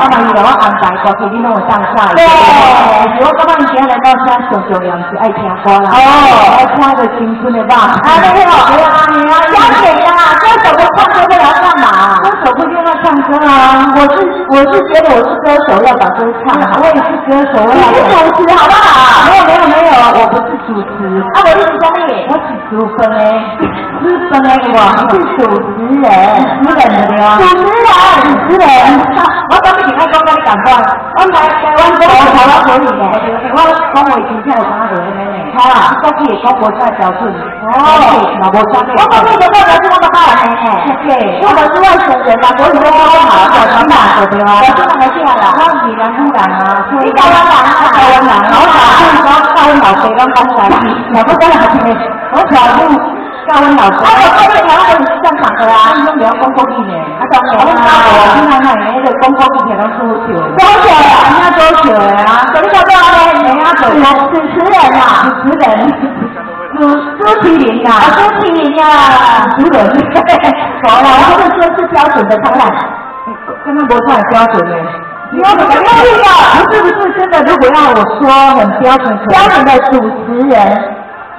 嘛伊甲我安排，过去你拢会当下。对，是我感觉以前来到现上重要是爱听歌啦。爱听个青春的吧。你好，对啊，了解啦，歌手不唱歌要干嘛？歌手不一定要唱歌啊。我是觉得我是歌手，要把歌唱好。我也是歌手，我也是主持，好不好？没有，我不是主持。啊，我是什么？我是主分的，主分的我是主持人，主持人对啊。主持人，我当时爱讲甲你感觉，我台湾歌台湾可以的，我讲话真正有啥就安尼嘞。好啦，国语会讲无啥标准。嘛无啥个。我国语的标准我都安尼嘿。对，我们是外省人啦，国语都讲好，小长大对吧？我是哪个县啦？我是南湖人啊。你台湾人啊？台湾人，我教阮老爸拢讲台语，若不讲下去，我全部教阮老爸。我台湾人是正常的啊，你拢袂晓讲国语呢？啊，当然啦，你看看，那个讲国语听拢出糗的。出糗的，人家出糗的啊！什么叫做呢？人家主持人啊，主持人。朱麒麟啊，朱麒麟啊，主持人，好啦，我是说是标准的，当然，刚刚不是很标准嘞。你要怎么用力啊？不是真的，如果要我说很标准的主持人，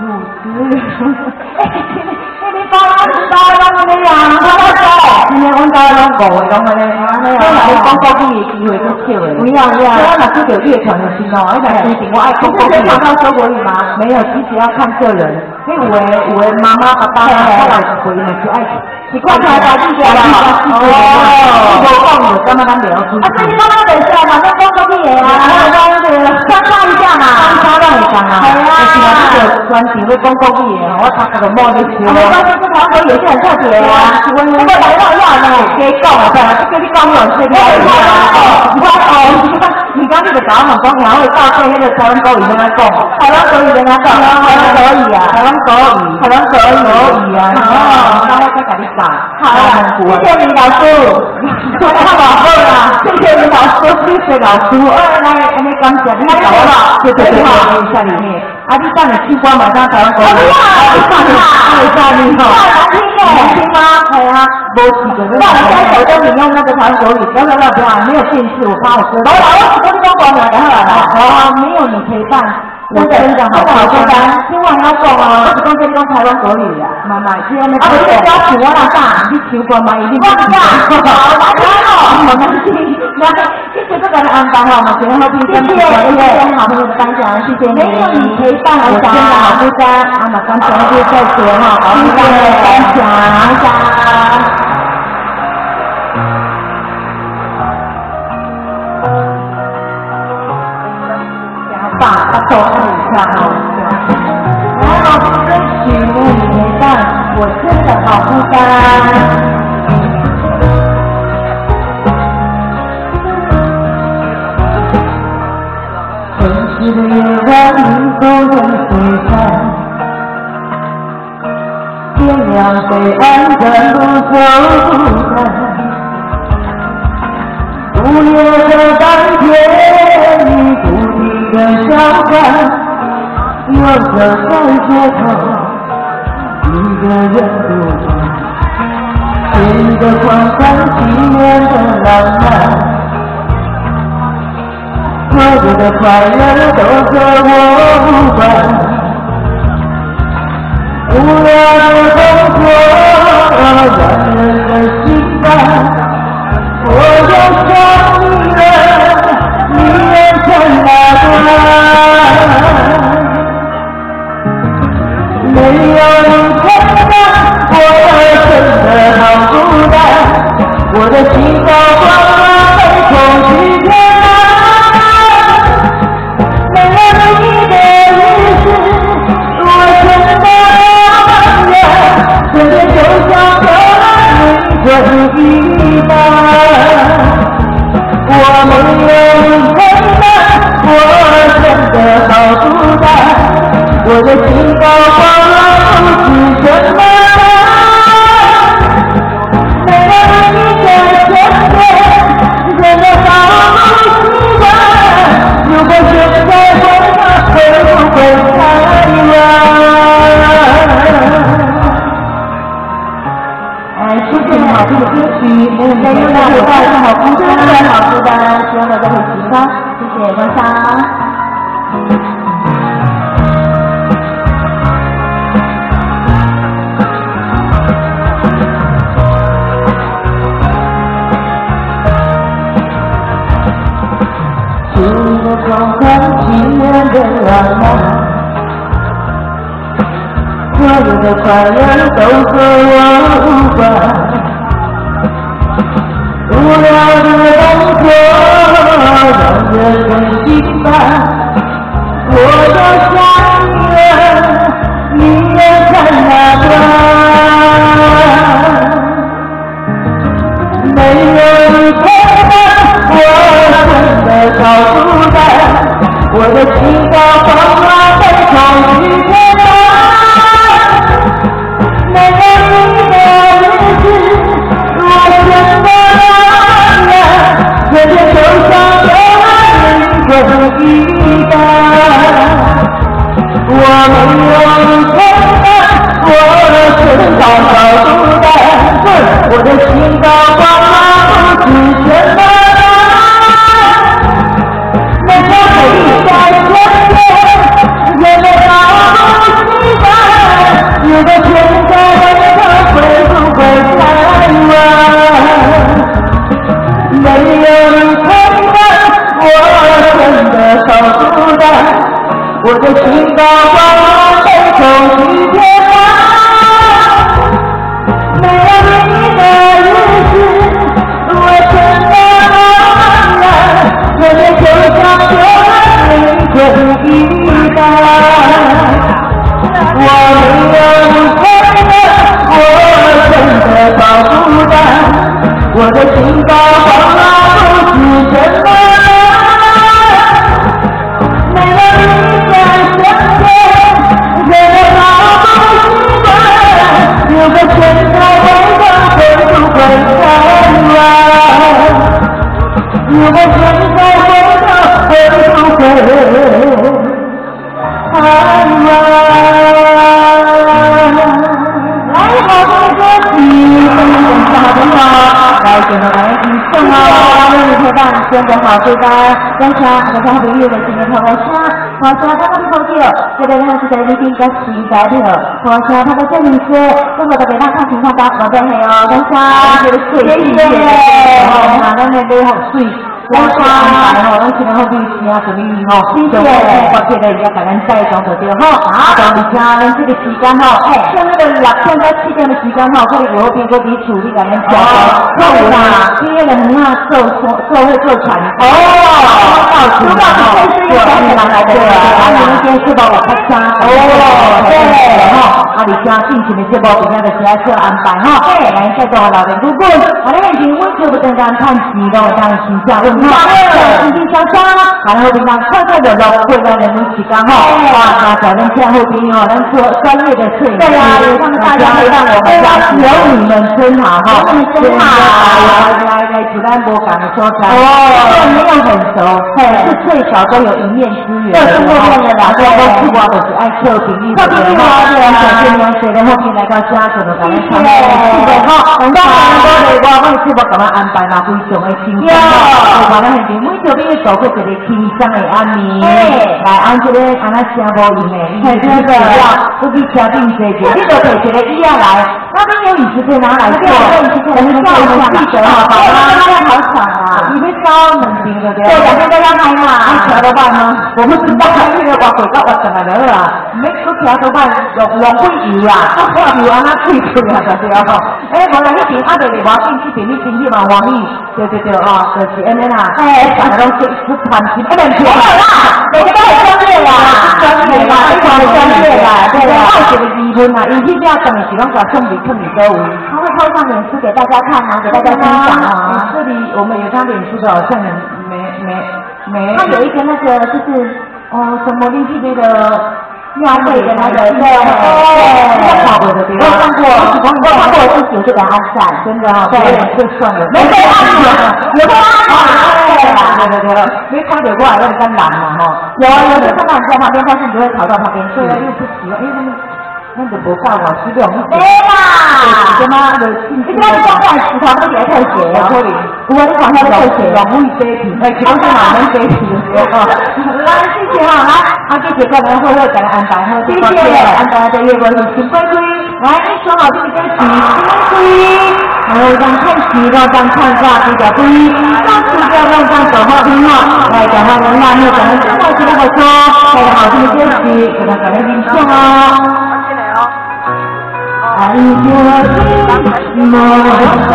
你包拢安尼啊，今日阮家拢5个拢安尼，我来讲国语的机会都少诶。不要，我若是有乐团的心哦，我想提醒我爱讲国语。你常说国语吗？没有，其实要看个人。因为有的妈妈爸爸后来回嘛是爱习惯台大记者啦。无讲就感觉咱袂晓出。所以你刚刚袂使嘛，咱讲国语的啊，参加一下嘛，参加会上啊。是啊，这个专场要讲国语的，我参加个莫你笑。没关系，这台湾也是很特别的啊。这个台湾要呢，给讲啊，对啊，叫你讲有声音啊。你刚那个搞很公平，然后大对那个台湾国语跟他讲，台湾国语跟他讲，台湾国语啊，台湾国语啊，然后再跟你讲，好啦，谢谢李老师，太好啦，谢谢李老师，谢谢老师，来，安尼感谢你搞了，对，下里面，啊，你上你去光嘛，上台湾国语，上你好，难听吗？对啊，没几个，那我们现在手中你用那个台湾国语，不要，没有电视，我怕我说。我跟你讲过了，没有你陪伴，真的好孤单。今晚要讲啊，我是讲跟你讲台湾国语啊，妈妈，今天那个。你不要请我啦，啥？你求过吗？一定不要。好，来哦，好难听。来，谢谢这个安排哈，我们觉得好听，谢谢好朋友的分享，谢谢你。没有你陪伴，我真的好孤单。啊，那刚才就在说哈，好孤单的分享。把它走很长哦，来老师歌曲为你陪伴，我真的好孤单。城市的夜晚你都很璀璨，天亮黑暗的路走不开，午夜的当天你不停的消散，有着在街头一个人独站，写着狂想纪念的浪漫，所有的快乐都和我无关，无聊的工作让人的心烦，我又想你了，你也曾那段，没有你陪伴，我真的好孤单，我的心都慌了，被空虚填满，没有你的日子，我真的茫然，这天就像和你滚一般。 谢观赏。新的状态，今年的浪漫。所有的快乐都和我无关，无聊的动作让人很心烦。我又想你了，你也在哪端？没有你陪伴，我真的好孤单。我的心高放马在风雨天。我没有陪伴，我身高好孤单，我的心高放马不知什么那个陪在身边，也没好不习惯，有个现在的会不会太晚？没有你陪伴，我真的好孤单。我的心高放马在风雨天涯，没有你的日子，我真的茫然，眼泪就像流泪成一担。我没有你陪伴，我真的好孤单，我的心高放马不知什么。有个现在味道会不会太晚？有个现在味道会不会太晚？来，好多歌曲，好朋友，来选择来听送哦，有你陪伴，真的好孤单。感谢大家好朋友的今天看我下。好声，他们好听，这个呢是在你听个时代的，好声，他们这里是，中国的北大看情况大，我在黑哦，感谢，谢谢，那咱们都好水。我安排吼，咱今日好比时啊，准备吼，就我觉得也把咱带上就对吼。啊，而且咱这个时间吼，像那个6点到7点的时间吼，可能有边个伫厝里甲咱教的，有啦，今天人啊做会做船。哦，到处吼，有人来的，啊，明天是吧？我开车。哦，对，吼，啊，而且进行的节目今天就是来做安排吼，来再做老人顾问，我哋已经每次不等咱看戏咯，当时下问。经济小商，然后平常快快乐乐过咱人民时间吼，哇，那在咱家后边哦，咱做专业的摄影师，对啊，他们大家会让我们家有你们真好哈，真好，来，主咱无讲的所在，哦，没有很熟，是最少都有一面之缘，对，中国面的啦，对，我就是爱测评率，测评率啊，对啊，谢谢谁的后面来到家怎么讲？谢谢，是的哈，很多很多的我每次我咁样安排嘛，非常的轻松。我们现在每条边做过一个轻松的安眠，来按这个安那声无用的，因为这个要不比车顶坐坐，你就摕一个椅仔来，那边有椅子可以拿来坐，我们叫我们记者哈，好啦，好爽啊！你会烧冷冰的对？对，两边都要开嘛，你调多半吗？我不知道，因为我回到我怎么了啦？没不调多半，用会油啦，油安那脆脆啊，对啊，哎，无啦，那边阿伯你话进去边你进去嘛，黄米，对哦，就是安尼啦。哎，大家都是团体，不能错啦，每个都很专业啦，专业啦，非常专业啦，对啦。还有一个疑问啊，伊去这等于是拢把送礼送你周围，他会抛上脸书给大家看啊，给大家分享啊。这里我们有张脸书的，好像没。他有一个那个就是什么另一个庙会的那个对，跑过的对，我看过，我看过自己就给他按赞，真的哈，对，就算了，没被按嘛，有被按嘛，对，没看到过来有点难嘛哈，有的看到你在旁边，但是你就会跑到旁边去，因为不喜欢，因为他们。 咱就无教我质量。 对啦， 什么就你今仔日讲在食堂都伫咧退鞋可能。 有啊，你看遐咧退鞋。 浪费这钱，其实是慢慢这钱哦。 来，谢谢哈，来， 这几个人会给他安排好， 谢谢， 安排这月光是乖乖， 来，你说好这个歌曲， 然后让看戏咯，让看挂比较贵，让吃掉让走好听哦，来讲他们那那咱们生活起来好说，来好听的歌曲，给他搞来听唱哦。爱着你莫走，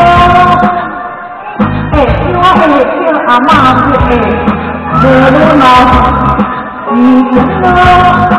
我会叫阿妈会落毛，你走。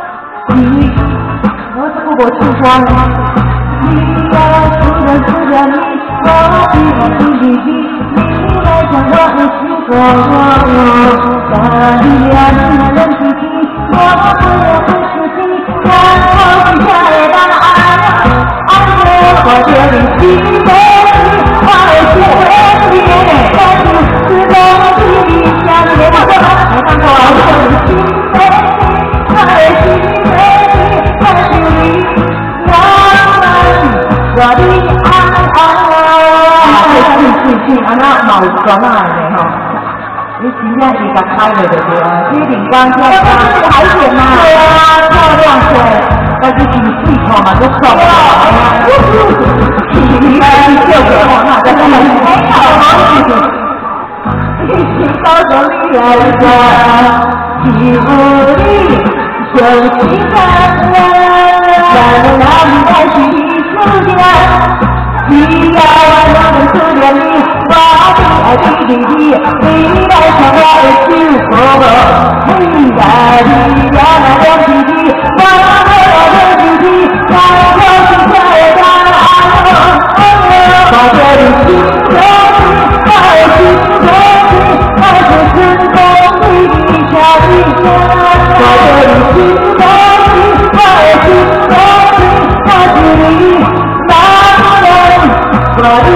我这个我喜欢，你要突然突然你，我你来讲我的心过我，大力量你能自己，我不是自己，然后剩下的答案，爱我的你心的我的心会变，但是是我的理想，你看过吗？你看过我的心的我的心的。我的安那毛装啊的吼，你真正是甲开了就对啊，你灵光跳跳，海鲜嘛，对啊，漂亮些，但是是水泡嘛，都爽啊，你来叫我嘛，在那里没有，你告诉你来说，欺负你就欺负我，哪里开始？只要我能思念你，我的爱的你，你来唱我的手歌，嘿呀你呀那两弟弟，我的弟弟，我心下的答案，我的心中，我的心中，我是成功的下一站，我的心中，我的心中，我是你。我的安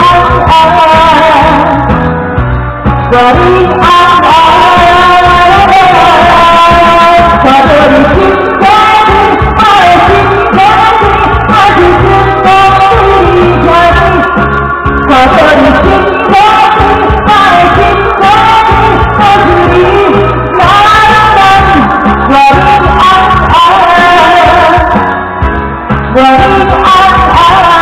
安，我的安安，我的心在你，我的心在你，我是成功的家庭。我的心在你，我的心在你，我是你安安，我的安安，我的安安。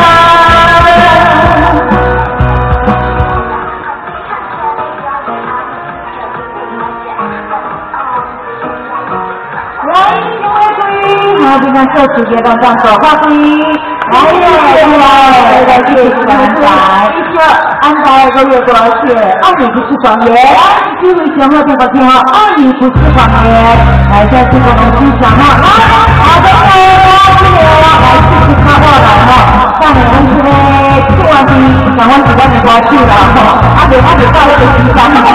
做直接的这样手画笔，来来谢谢安排，安排个月多少钱？2年不是谎言，因为什么听不听啊？2年不是谎言，来在这个东西上哈，好的来谢谢插话来哈，上年是呢，做完赶快时间就过去了哈，阿伯到那个时间。